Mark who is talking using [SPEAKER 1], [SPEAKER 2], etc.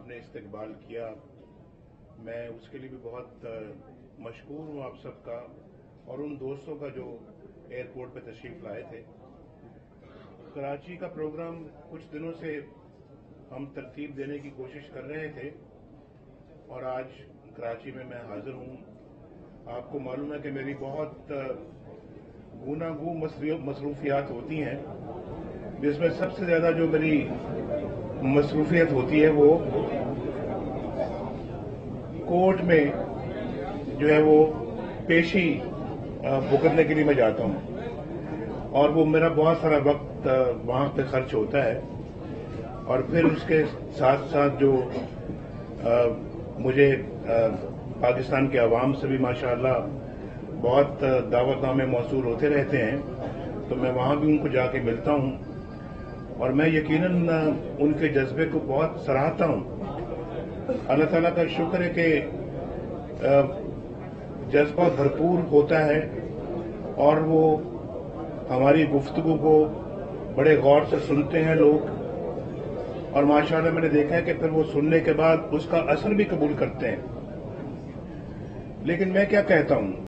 [SPEAKER 1] आपने इस्तकबाल किया, मैं उसके लिए भी बहुत मशकूर हूँ आप सबका और उन दोस्तों का जो एयरपोर्ट पे तशरीफ लाए थे। कराची का प्रोग्राम कुछ दिनों से हम तरतीब देने की कोशिश कर रहे थे और आज कराची में मैं हाजिर हूँ। आपको मालूम है कि मेरी बहुत गूनागू मसरूफियात होती हैं, जिसमें सबसे ज्यादा जो मेरी मसरूफियत होती है वो कोर्ट में जो है वो पेशी भुगतने के लिए मैं जाता हूँ और वो मेरा बहुत सारा वक्त वहां पे खर्च होता है। और फिर उसके साथ साथ जो मुझे पाकिस्तान के अवाम से भी माशाअल्लाह बहुत दावतनामे मौसूल होते रहते हैं, तो मैं वहां भी उनको जाके मिलता हूं और मैं यकीनन उनके जज्बे को बहुत सराहता हूं। अल्लाह ताला का शुक्र है कि जज्बा भरपूर होता है और वो हमारी गुफ्तगू को बड़े गौर से सुनते हैं लोग, और माशाअल्लाह मैंने देखा है कि फिर वो सुनने के बाद उसका असर भी कबूल करते हैं। लेकिन मैं क्या कहता हूं,